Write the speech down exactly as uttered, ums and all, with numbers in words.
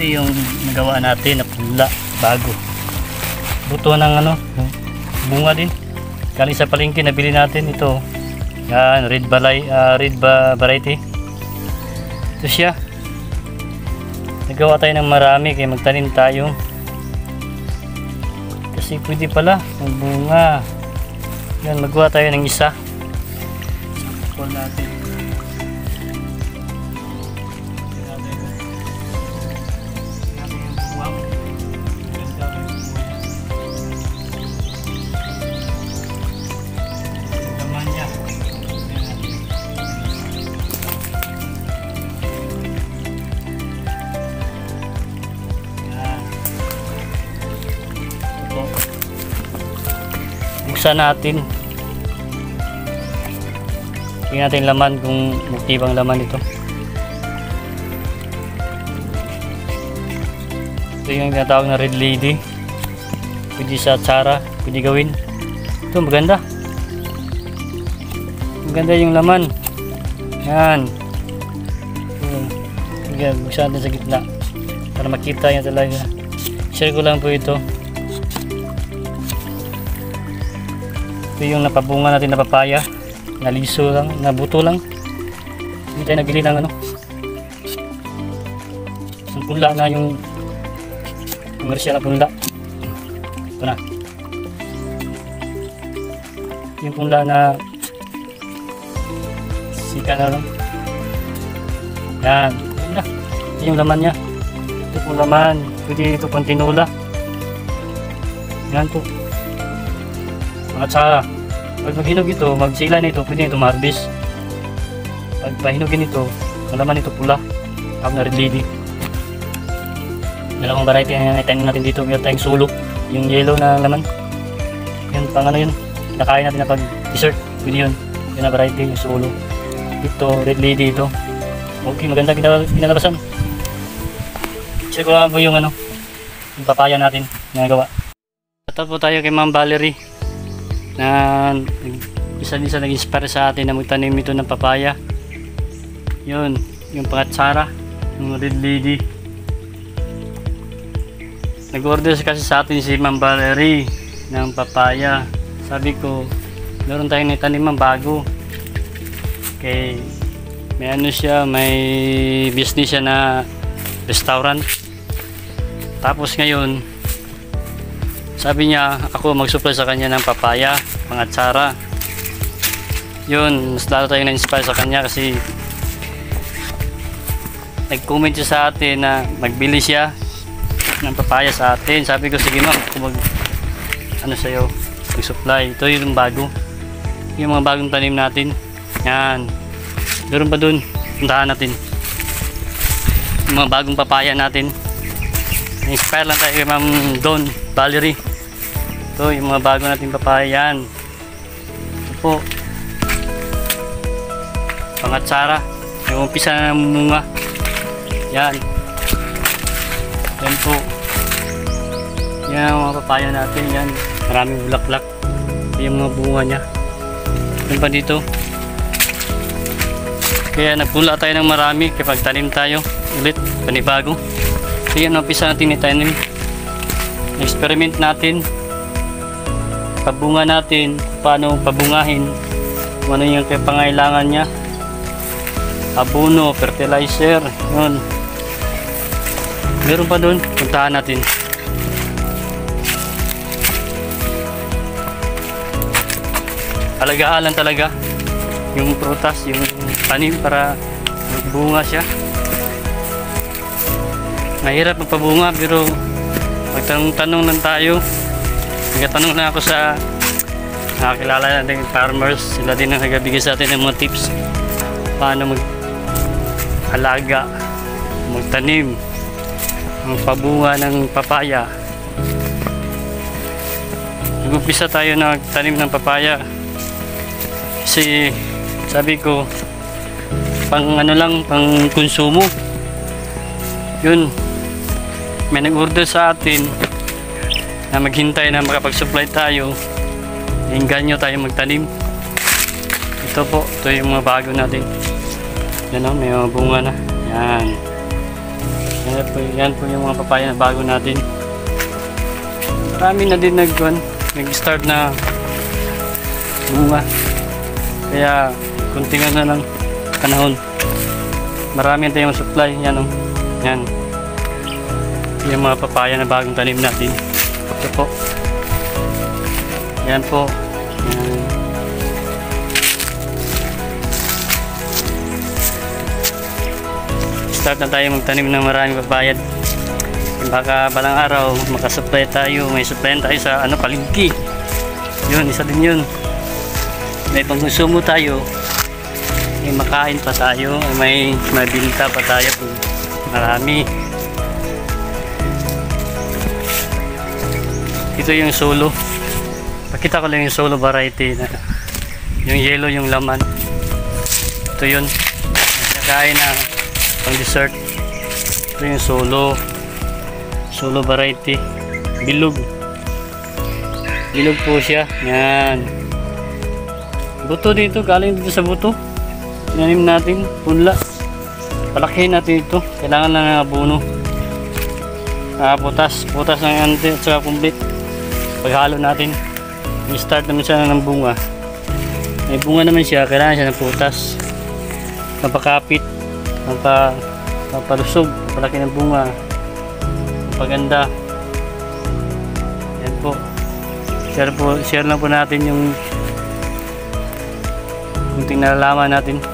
Ito yung nagawa natin na pula bago. Buto ng ano, bunga din. Galing sa palengke nabili natin ito. Yan, red balay, uh, red ba variety. Ito siya. Nagawa tayo ng marami kaya magtanim tayo. Kasi pwede pala ng bunga. Yan, magawa tayo ng isa. Sample natin. Buksan natin. Tingnan natin laman kung maktibang laman ito. Ito yung tinatawag na red lady. Pwede sa tsara, pwede gawin. Ito maganda. Maganda yung laman. Yan. Sige, buksan natin sa gitna para makita niya talaga. Share ko lang po ito. Ito yung napabunga natin na papaya, naliso lang, nabuto lang. Hindi tayo nabili ng ano, ang punla na yung komersyal na punla. Ito na yung punla na sika na lang. Yan, ito yung laman nya. Ito po laman, pwede ito pang tinula. Yan po. At sa pag maghinog ito, magsila nito, pwede ito ma-harvest. Pag pahinugin ito, malaman ito pula. Tawag na red lady. Dalawang variety na itanim natin dito. Meron tayong sulok, yung yellow na laman. Yun, pang ano yun, nakain natin na pag dessert. Pwede yun, yun na variety, yung sulok. Ito, red lady ito. Okay, maganda kinalabasan. Check ko lang po yung ano, yung papaya natin na nagawa. Ito po tayo kay Ma'am Valerie na isa-isa nag-inspire sa atin na magtanim ito ng papaya. Yun, yung pangatsara, yung red lady. Nag-order kasi sa atin si Ma'am Valerie ng papaya. Sabi ko, meron tayong itaniman bago. Okay, may ano siya, may business siya na restaurant. Tapos ngayon, sabi niya, ako mag-supply sa kanya ng papaya, pangatsara. Yun, mas lalo tayo na-inspire sa kanya kasi nag-comment siya sa atin na magbili siya ng papaya sa atin. Sabi ko, sige ma'am, mag ano sa'yo, mag-supply. Ito yung bago. Yung mga bagong tanim natin. Yan. Meron pa dun. Puntahan natin. Yung mga bagong papaya natin. Na-inspire lang tayo kay Ma'am Don Valerie. Ito yung mga bago natin papaya. Yan. Ito po. Pangatsara. Yung umpisa na ng munga. Yan. Yan po. Yan ang mga papaya natin. Yan. Maraming bulaklak. Yung mga bunga niya. Yan pa dito. Kaya nagpula tayo ng marami kapag tanim tayo. Ulit. Panibago. Yan ang umpisa natin itanim. Experiment natin. Pabunga natin. Paano pabungahin. Kung ano yung pangailangan niya. Abono, fertilizer. Yun. Meron pa doon, puntahan natin. Alagaan lang talaga yung prutas, yung tanim para magbunga siya. Mahirap magpabunga pero magtanong-tanong lang tayo. Nagtatanong na ako sa nakakilala natin farmers. Sila din ang nagbibigay sa atin ng mga tips paano mag-alaga, magtanim, magpabunga ng papaya. Nag-umpisa tayo nagtanim ng papaya kasi sabi ko pang ano lang, pang konsumo. Yun, may nag-order sa atin na maghintay na makapag-supply tayo. Inganyo tayo magtanim. Ito po, ito yung mga bago natin. Yan o, may mga bunga na. Yan. Yan po, yan po yung mga papaya na bago natin. Marami na din nag, nag-start na bunga. Kaya kunting na lang panahon. Marami na tayong supply. Yan o. Yan. Yung mga papaya na bagong tanim natin. Ito po. Yan po. Yan. Start na tayo magtanim ng maraming papaya. Baka balang araw makasupply tayo, may supply tayo sa ano, palengke. Yun, isa din yun. May pangkonsumo tayo, may makain pa tayo, may mabinta pa tayo kung marami. Ito yung solo. Pakita ko lang yung solo variety na yung yellow yung laman. Ito yun. Nakain na pang dessert. Ito yung solo. Solo variety. Bilog. Bilog po siya. Yan. Buto dito. Galing dito sa buto. Inanim natin. Punla. Palakihin natin ito. Kailangan lang ng abono. Ah, putas. Putas ng ante at saka kumbit. Paghalo natin. I-start naman siya ng bunga. May bunga naman siya. Kailangan siya ng putas. Mapakapit. Mapa, mapalusog. Palaki ng bunga. Paganda. Yan po. Share po, share lang po natin yung kunting nalalaman natin.